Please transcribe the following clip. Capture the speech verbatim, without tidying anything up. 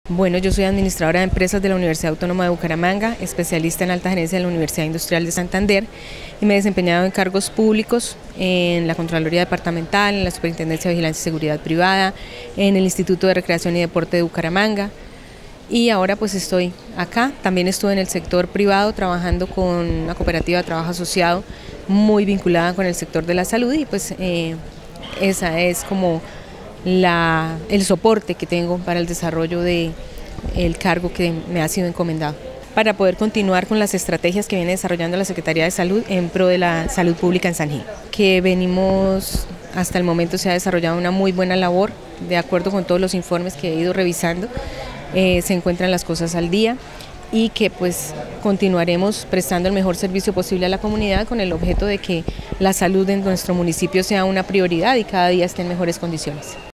Bueno, yo soy administradora de empresas de la Universidad Autónoma de Bucaramanga, especialista en alta gerencia de la Universidad Industrial de Santander y me he desempeñado en cargos públicos en la Contraloría Departamental, en la Superintendencia de Vigilancia y Seguridad Privada, en el Instituto de Recreación y Deporte de Bucaramanga y ahora pues estoy acá. También estuve en el sector privado trabajando con una cooperativa de trabajo asociado muy vinculada con el sector de la salud y pues eh, esa es como La, el soporte que tengo para el desarrollo del cargo que me ha sido encomendado, para poder continuar con las estrategias que viene desarrollando la Secretaría de Salud en pro de la salud pública en San Gil. Que venimos, hasta el momento se ha desarrollado una muy buena labor, de acuerdo con todos los informes que he ido revisando, eh, se encuentran las cosas al día y que pues continuaremos prestando el mejor servicio posible a la comunidad con el objeto de que la salud en nuestro municipio sea una prioridad y cada día esté en mejores condiciones.